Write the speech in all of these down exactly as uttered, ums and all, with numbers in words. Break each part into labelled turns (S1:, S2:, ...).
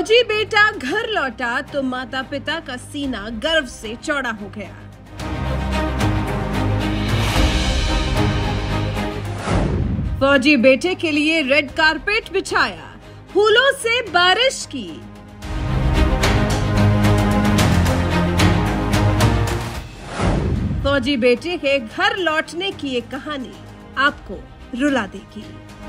S1: फौजी बेटा घर लौटा तो माता पिता का सीना गर्व से चौड़ा हो गया। फौजी बेटे के लिए रेड कारपेट बिछाया, फूलों से बारिश की। फौजी बेटे के घर लौटने की एक कहानी आपको रुला देगी।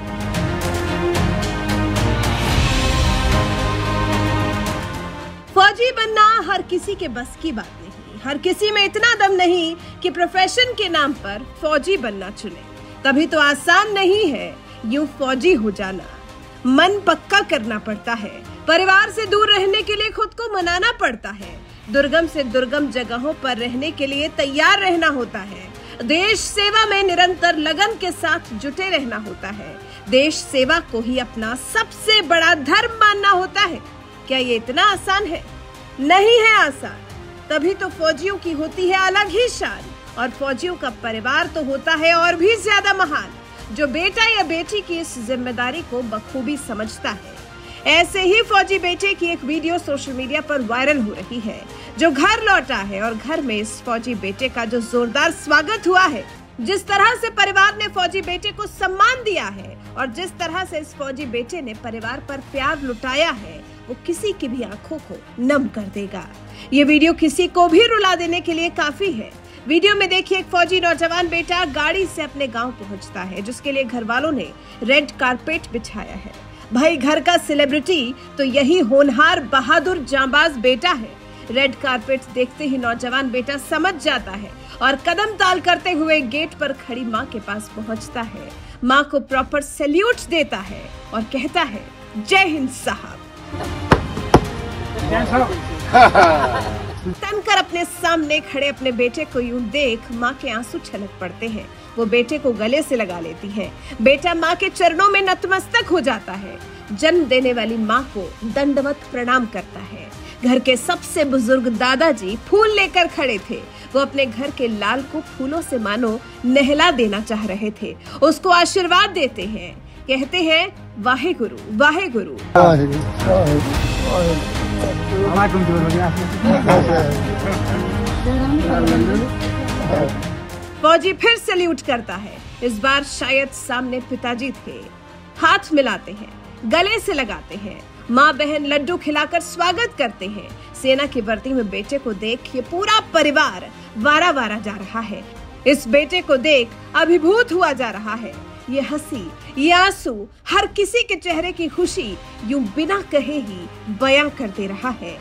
S1: फौजी बनना हर किसी के बस की बात नहीं। हर किसी में इतना दम नहीं कि प्रोफेशन के नाम पर फौजी बनना चुने। तभी तो आसान नहीं है यूं फौजी हो जाना। मन पक्का करना पड़ता है, परिवार से दूर रहने के लिए खुद को मनाना पड़ता है, दुर्गम से दुर्गम जगहों पर रहने के लिए तैयार रहना होता है, देश सेवा में निरंतर लगन के साथ जुटे रहना होता है, देश सेवा को ही अपना सबसे बड़ा धर्म मानना होता है। क्या ये इतना आसान है? नहीं है आसान। तभी तो फौजियों की होती है अलग ही शान, और फौजियों का परिवार तो होता है और भी ज्यादा महान, जो बेटा या बेटी की इस जिम्मेदारी को बखूबी समझता है। ऐसे ही फौजी बेटे की एक वीडियो सोशल मीडिया पर वायरल हो रही है, जो घर लौटा है और घर में इस फौजी बेटे का जो जोरदार स्वागत हुआ है, जिस तरह से परिवार ने फौजी बेटे को सम्मान दिया है और जिस तरह से इस फौजी बेटे ने परिवार पर प्यार लुटाया है, वो किसी की भी आंखों को नम कर देगा। ये वीडियो किसी को भी रुला देने के लिए काफी है। वीडियो में देखिए, एक फौजी नौजवान बेटा गाड़ी से अपने गांव पहुंचता है, जिसके लिए घर वालों ने रेड कारपेट बिछाया है। भाई, घर का सेलिब्रिटी तो यही होनहार बहादुर जांबाज बेटा है। रेड कारपेट देखते ही नौजवान बेटा समझ जाता है और कदम ताल करते हुए गेट पर खड़ी माँ के पास पहुंचता है, माँ को प्रॉपर सैल्यूट देता है और कहता है, जय हिंद साहब। तनकर अपने सामने खड़े अपने बेटे को यूं देख माँ के आंसू छलक पड़ते हैं। वो बेटे को गले से लगा लेती है। बेटा माँ के चरणों में नतमस्तक हो जाता है। जन्म देने वाली माँ को दंडवत प्रणाम करता है। घर के सबसे बुजुर्ग दादाजी फूल लेकर खड़े थे। वो अपने घर के लाल को फूलों से मानो नहला देना चाह रहे थे। उसको आशीर्वाद देते हैं, कहते हैं, वाहे गुरु वाहे गुरु। फौजी फिर सैल्यूट करता है। इस बार शायद सामने पिताजी थे। हाथ मिलाते हैं, गले से लगाते हैं। माँ बहन लड्डू खिलाकर स्वागत करते हैं। सेना की वर्दी में बेटे को देख ये पूरा परिवार वारा वारा जा रहा है। इस बेटे को देख अभिभूत हुआ जा रहा है। ये हंसी, ये आंसू, हर किसी के चेहरे की खुशी यूं बिना कहे ही बयां कर दे रहा है।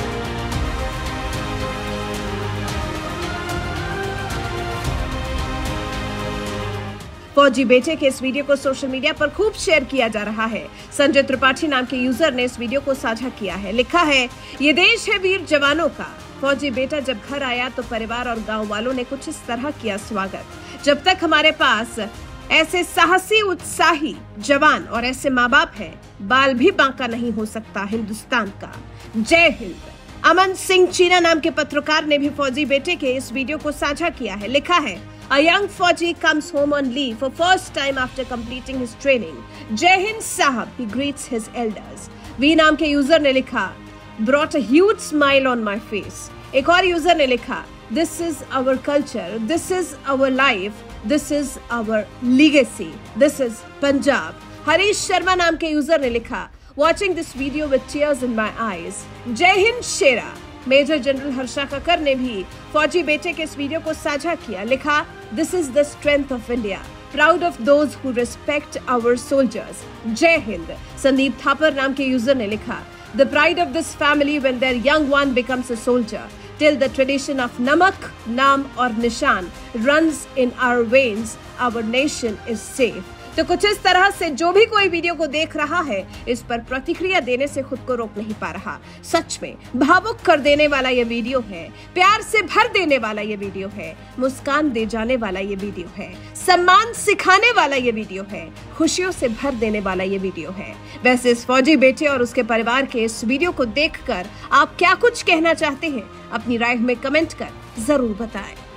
S1: फौजी बेटे के इस वीडियो को सोशल मीडिया पर खूब शेयर किया जा रहा है। संजय त्रिपाठी नाम के यूजर ने इस वीडियो को साझा किया है। लिखा है, ये देश है वीर जवानों का। फौजी बेटा जब घर आया तो परिवार और गांव वालों ने कुछ इस तरह किया स्वागत। जब तक हमारे पास ऐसे साहसी उत्साही जवान और ऐसे माँ बाप हैं, बाल भी बांका नहीं हो सकता हिंदुस्तान का। जय हिंद। अमन सिंह चीना नाम के पत्रकार ने भी फौजी बेटे के इस वीडियो को साझा किया है। लिखा है, A young Fauji comes home on leave for first time after completing his training. Jai Hind Sahab, he greets his elders. V नाम के यूजर ने लिखा, brought a huge smile on my face. एक और यूजर ने लिखा, this is our culture, this is our life, this is our legacy, this is Punjab. Harish Sharma नाम के यूजर ने लिखा, watching this video with tears in my eyes. जय हिंद शेरा। मेजर जनरल हर्षा कक्कर ने भी फौजी बेटे के इस वीडियो को साझा किया। लिखा, this is the strength of India, proud of those who respect our soldiers. जय हिंद। संदीप थापर नाम के यूजर ने लिखा, the pride of this family when their young one becomes a soldier, till the tradition of namak, naam और nishan runs in our veins, our nation is safe. तो कुछ इस तरह से जो भी कोई वीडियो को देख रहा है, इस पर प्रतिक्रिया देने से खुद को रोक नहीं पा रहा। सच में भावुक कर देने वाला ये वीडियो है, प्यार से भर देने वाला ये वीडियो है, मुस्कान दे जाने वाला ये वीडियो है, सम्मान सिखाने वाला ये वीडियो है, खुशियों से भर देने वाला ये वीडियो है। वैसे इस फौजी बेटे और उसके परिवार के इस वीडियो को देखकर आप क्या कुछ कहना चाहते हैं? अपनी राय में कमेंट कर जरूर बताएं।